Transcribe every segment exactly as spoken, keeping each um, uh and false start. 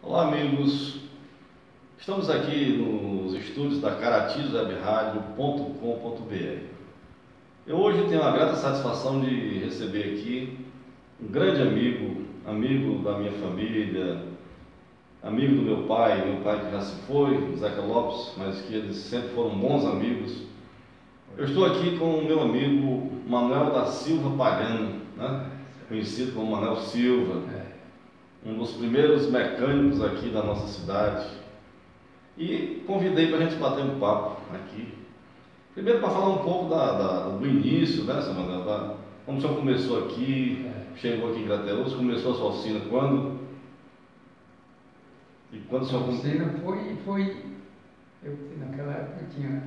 Olá, amigos. Estamos aqui nos estúdios da Caratiz Web Rádio ponto com ponto br. Eu hoje tenho a grata satisfação de receber aqui um grande amigo, amigo da minha família, amigo do meu pai, meu pai que já se foi, Zeca Lopes, mas que eles sempre foram bons amigos. Eu estou aqui com o meu amigo Manuel da Silva Pagano, né? Conhecido como Manuel Silva, um dos primeiros mecânicos aqui da nossa cidade. E convidei para a gente bater um papo aqui. Primeiro para falar um pouco da, da, do início, né, seu Manuel? Da, como o senhor começou aqui, chegou aqui em Graterus, começou a sua oficina quando? E quando o senhor... A oficina foi, foi, eu, naquela época eu tinha,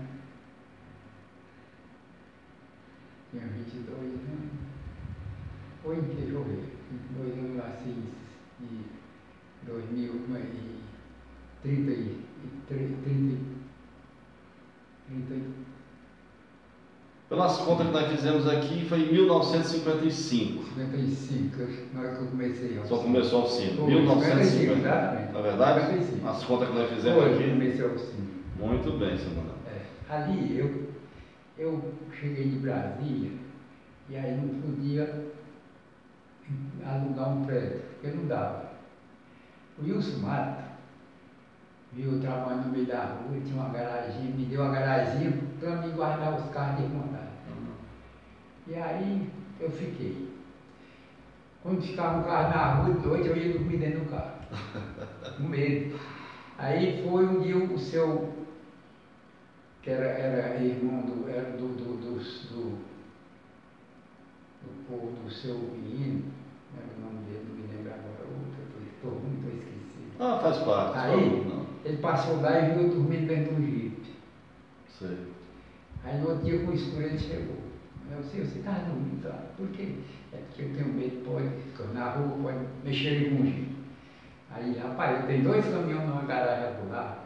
tinha vinte e dois anos, foi em que, deixa eu ver, vinte e dois anos, eu nasci em dois mil e trinta e trinta, trinta. Pelas contas que nós fizemos aqui, foi em mil novecentos e cinquenta e cinco. cinquenta e cinco, na hora que eu comecei a oficina. Só começou a oficina. Foi, mil novecentos e cinquenta. exatamente. Na verdade? cinquenta e cinco. As contas que nós fizemos Foi, aqui. eu comecei a oficina. Muito bem, seu Manuel. É, ali eu, eu cheguei de Brasília e aí não podia alugar um prédio, porque não dava. O Wilson Mato viu eu trabalhando no meio da rua, tinha uma garagem, me deu uma garagem para me guardar os carros desmontados. Uhum. E aí eu fiquei. Quando ficava o carro na rua de noite, eu ia dormir dentro do carro, com medo. Aí foi um dia o seu, que era, era irmão do, era do, do, do, do, do povo do seu menino, não era o nome dele, não me lembro agora, estou ruim, estou esquecido. Ah, faz parte. Aí, não. Ele passou lá e viu eu dormindo dentro do jipe. Sei. Aí no outro dia, com o escuro, ele chegou. Eu disse, você está dormindo, tá? Por quê? É porque eu tenho medo, pode, na rua, pode mexer com o jipe. Aí, rapaz, eu tenho dois caminhões numa garagem do lado,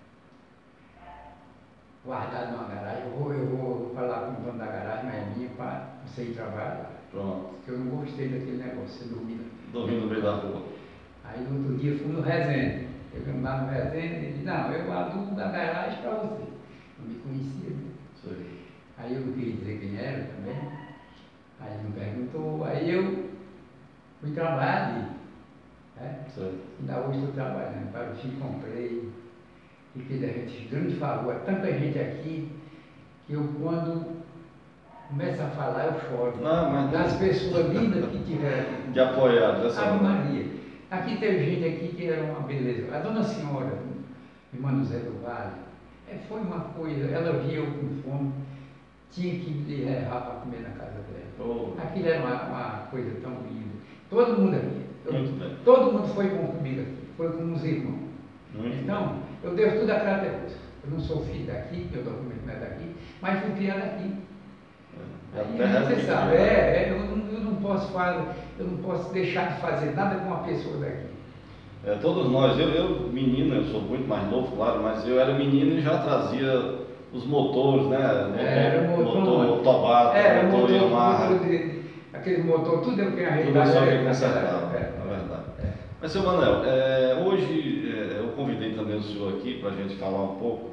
guardado numa garagem. Eu vou, eu vou falar com o dono da garagem, mas é minha, para você ir trabalhar. Pronto. Porque eu não gostei daquele negócio, você dormir. Dormindo no meio da rua. Aí no outro dia fui no Resende. Chegamos lá no Resende, ele disse, não, eu alugo a garagem para você. Não me conhecia, né? Sei. Aí eu não queria dizer quem era também. Aí ele me perguntou, aí eu fui trabalhar ali. Né? Ainda hoje estou trabalhando, para o Chico comprei, fiquei da gente grande favor, é tanta gente aqui, que eu quando começo a falar eu choro. Não, mas... Das pessoas lindas que tiveram aqui. De apoiar, dessa Ave Maria. Aqui teve gente aqui que era uma beleza. A dona senhora, irmã Zé do Vale, é, foi uma coisa, ela via eu com fome, tinha que me levar para comer na casa dela. Oh. Aquilo era uma, uma coisa tão linda. Todo mundo aqui, eu, todo mundo foi bom comigo aqui, foi com os irmãos. Muito então, bem. Eu devo tudo a Crateus. Eu não sou filho daqui, meu documento não é daqui, mas fui criado aqui. É, aí, você sabe, é, é, eu, não, eu não posso fazer, eu não posso deixar de fazer nada com uma pessoa daqui. É, todos nós, eu, eu menino, eu sou muito mais novo, claro, mas eu era menino e já trazia os motores, né? Motor, era motor, motor Tobato, era motor, motor Yamaha. Motor de, aquele motor, tudo eu que arreglava. Tudo só que consertava, é, na verdade. É. Mas, seu Manuel, é, hoje é, eu convidei também o senhor aqui para a gente falar um pouco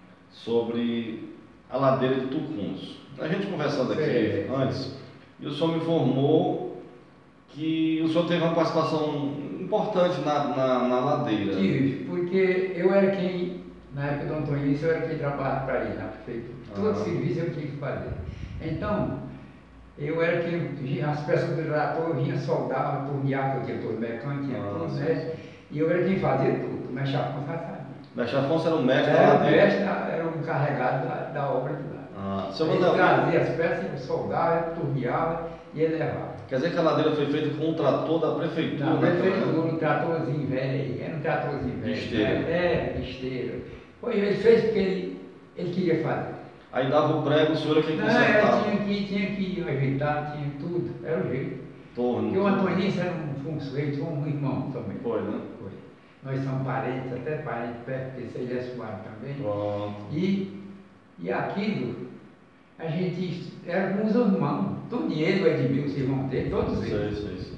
sobre a ladeira de Tucuns. A gente conversando aqui Sim. antes, e o senhor me informou que o senhor teve uma participação importante na, na, na ladeira. Tive, porque eu era quem, na época do Antônio, eu era quem trabalhava para ele na prefeitura. Todo ah. serviço eu tinha que fazer. Então, eu era quem, as peças do trator eu vinha soldar, tornear, porque eu tinha todo mecânico, tinha ah, tudo, né? E eu era quem fazia tudo, mas Chafão sabia. Mas Chafão era o mestre era da ladeira? O mestre, era o encarregado da, da obra de lá. Ah, ele trazia as peças, eu soldava, torneava e ele levava. Quer dizer que a ladeira foi feita com um trator da prefeitura? Não, prefeitura, um tratorzinho velho, era um tratorzinho velho. Esteira. É, de esteira. Foi, ele fez porque ele, ele queria fazer. Aí dava o prego, o senhor era quem consertava? Não, tinha que, tinha que ajeitar, tinha tudo, era o jeito. Torno. Porque o Antônio era um funcionário, foi um irmão também. Foi, né? Foi. Nós somos parentes, até parentes perto, porque ele é suave também. Pronto. E, e aquilo, a gente era com os irmãos, tudo ele, o Edmilson, os irmãos dele, todos eles. Sei, sei, sei.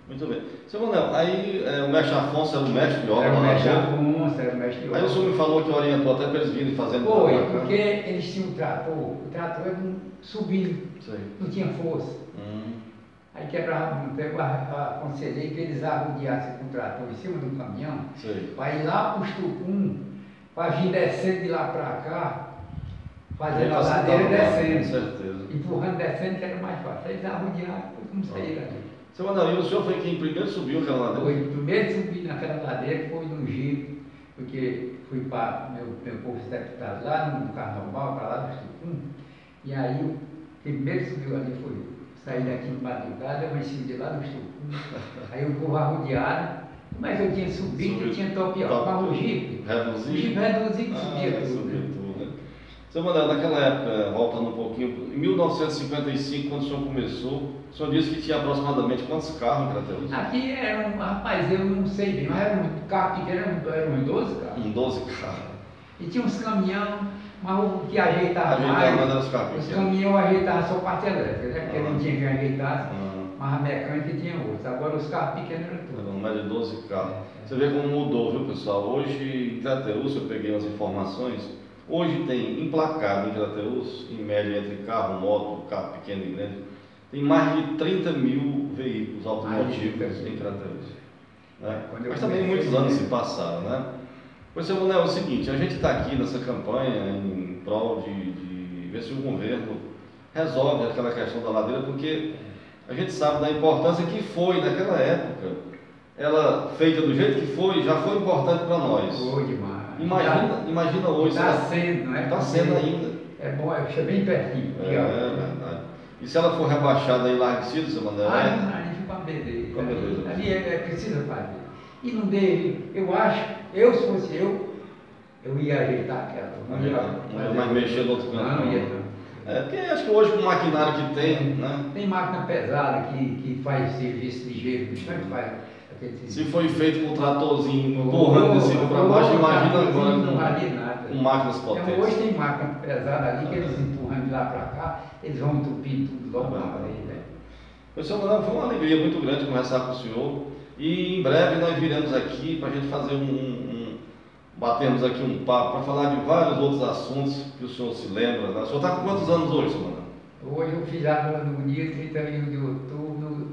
Muito bem. Seu Manuel, aí é, o mestre Afonso era o mestre de obra Era o na mestre ladeira. Afonso, era o mestre de obra. Aí o senhor me falou que orientou até para eles virem fazendo Foi, trabalho, porque né? eles tinham um trator, o trator era um subindo, Sei. não tinha força. Hum. Aí Aí quebrava, eu aconselhei que eles arrodeassem com o trator em cima de um caminhão, para ir lá para o Estucum, para vir descendo de lá para cá, fazendo a ladeira e descendo. Com certeza. Empurrando, descendo, que era mais fácil. Aí eles arrodearam, depois como saíram ali. Seu Manuel, e o senhor foi quem primeiro subiu aquela ladeira? Foi, primeiro subi naquela ladeira foi num jeep, porque fui para meu, meu posto deputado lá no Carnaval, para lá do Estucum, e aí o primeiro subiu ali foi eu. Saí daqui de madrugada, eu desci de lá no Estucum, aí o povo arrodeado, mas eu tinha subido, Subiu. eu tinha topiado, mas o jeep, Reduzido? o jeep reduzido Ah, subia tudo. subia tudo, né? Seu Manuel, naquela época, voltando um pouquinho, em mil novecentos e cinquenta e cinco, quando o senhor começou, o senhor disse que tinha aproximadamente quantos carros em Crateús? Aqui era um, rapaz, eu não sei bem, mas era um carro pequeno, eram era uns doze carros. Um doze carros. E tinha uns caminhão, mas o que ajeitava Ajeitava mais, mais era os carros os pequenos. caminhões ajeitavam só parte elétrica, né? Porque Ah. não tinha que ajeitar, Ah. mas a mecânica tinha outros. Agora os carros pequenos eram tudo. Eram mais de doze carros. Você vê como mudou, viu, pessoal? Hoje, em Crateús, eu peguei umas informações, hoje tem emplacado em Crateús, em média entre carro, moto, carro pequeno e grande, tem mais de trinta mil veículos automotivos em Crateús. Né? Mas também muitos anos se passaram, né? Pois, seu Manuel, é o seguinte, a gente está aqui nessa campanha em prol de, de ver se o governo resolve aquela questão da ladeira, porque a gente sabe da importância que foi naquela época. Ela, feita do jeito que foi, já foi importante para nós. Foi demais. Imagina, imagina hoje. Está sendo, não é? Está sendo ainda. É bom, é bem pertinho. É, é verdade. E se ela for rebaixada e enlarguecida, seu Manuel? Ah, é? ali fica uma beleza. Fica uma beleza. Ali, ali é, é precisa fazer. E não deve, eu acho, eu se fosse eu, eu ia ajeitar aquela. Não ia, não ia mais mexer no outro canto. Não, não ia não. É, porque acho que hoje com o maquinário que tem, né? Tem máquina pesada que, que faz serviço ligeiro, que faz aquele Se serviço. foi feito com um tratorzinho empurrando de cima para baixo, imagina agora Não valia com, nada. com máquinas Então, potentes. hoje tem máquina pesada ali que eles empurrando de lá para cá, eles vão entupindo tudo logo Ah, na aí, né? Pessoal, foi uma alegria muito grande conversar com o senhor e em breve nós viremos aqui para a gente fazer um, um batermos aqui um papo para falar de vários outros assuntos que o senhor se lembra. Né? O senhor está com quantos anos hoje, senhor Manuel? Hoje eu fiz agora no dia trinta e um de outubro,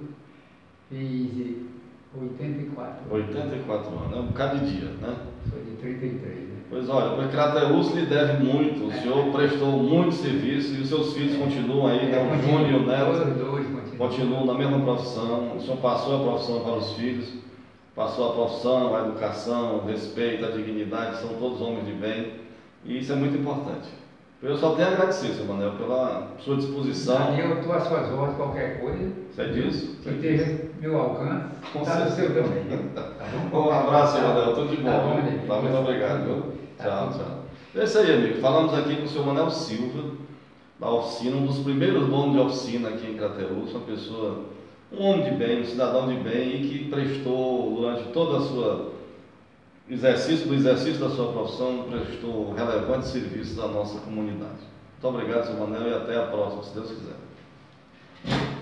fiz oitenta e quatro. oitenta e quatro anos, é um bocado de dia, né? Sou de trinta e três, né? Pois olha, o Crateús lhe deve muito, o senhor prestou muito serviço e os seus filhos continuam aí, né? O Júnior e o Neto Os dois continuam. continuam na mesma profissão, o senhor passou a profissão para os filhos, passou a profissão, a educação, o respeito, a dignidade, são todos homens de bem e isso é muito importante. Eu só tenho a agradecer, seu Manuel, pela sua disposição. E eu estou às suas ordens, qualquer coisa. Você disso? Que esteja meu alcance, Com está no certeza. seu também. Tá bom? Um abraço, seu Manuel, tudo de bom. Tá bom, viu? amigo. Tá, muito obrigado, viu? Tá Tchau, bom. tchau. É isso aí, amigo. Falamos aqui com o senhor Manuel Silva, da oficina, um dos primeiros donos de oficina aqui em Crateús, uma pessoa, um homem de bem, um cidadão de bem e que prestou durante toda a sua exercício, do exercício da sua profissão, prestou relevantes serviços à nossa comunidade. Muito obrigado, seu Manuel, e até a próxima, se Deus quiser.